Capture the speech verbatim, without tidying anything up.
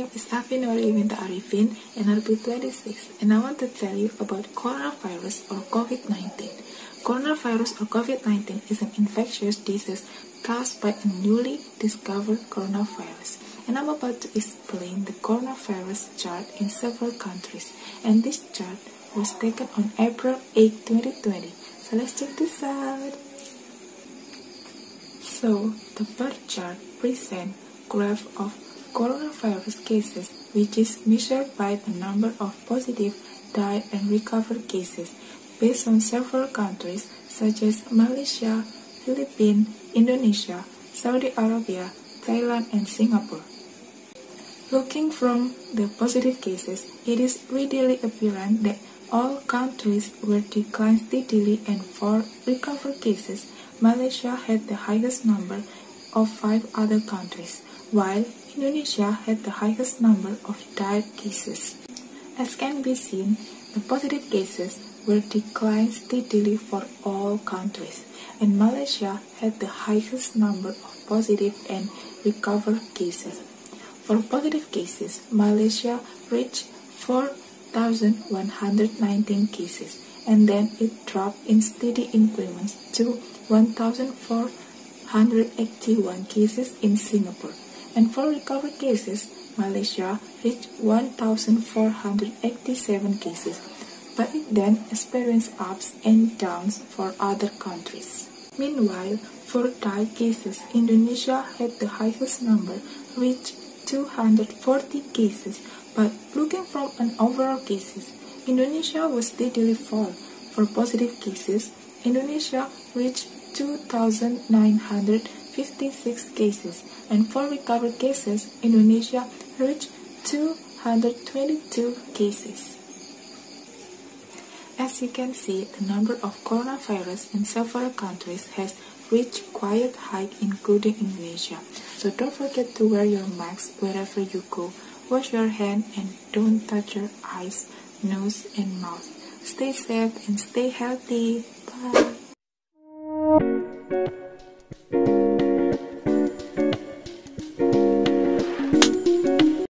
name is Alvinuari Yufinta Arifin and I'll be twenty-six, and I want to tell you about coronavirus or COVID nineteen. Coronavirus or COVID nineteen is an infectious disease caused by a newly discovered coronavirus. And I'm about to explain the coronavirus chart in several countries. And this chart was taken on April eighth, twenty twenty. So let's check this out. So the bar chart presents graph of coronavirus cases, which is measured by the number of positive, died, and recovered cases based on several countries such as Malaysia, Philippines, Indonesia, Saudi Arabia, Thailand, and Singapore. Looking from the positive cases, it is readily apparent that all countries were declining steadily, and for recovered cases, Malaysia had the highest number of five other countries, while Indonesia had the highest number of died cases. As can be seen, the positive cases were declining steadily for all countries, and Malaysia had the highest number of positive and recovered cases. For positive cases, Malaysia reached four thousand one hundred nineteen cases, and then it dropped in steady increments to one thousand four hundred eighty-one cases in Singapore. And for recovered cases, Malaysia reached one thousand four hundred eighty-seven cases, but it then experienced ups and downs for other countries. Meanwhile, for died cases, Indonesia had the highest number, reached two hundred forty cases, but looking from an overall cases, Indonesia was steadily fall. For positive cases, Indonesia reached two thousand nine hundred fifty-six cases, and for recovered cases, Indonesia reached two hundred twenty-two cases. As you can see, the number of coronavirus in several countries has reached quite high, including Indonesia. So don't forget to wear your mask wherever you go. Wash your hand and don't touch your eyes, nose, and mouth. Stay safe and stay healthy. Bye.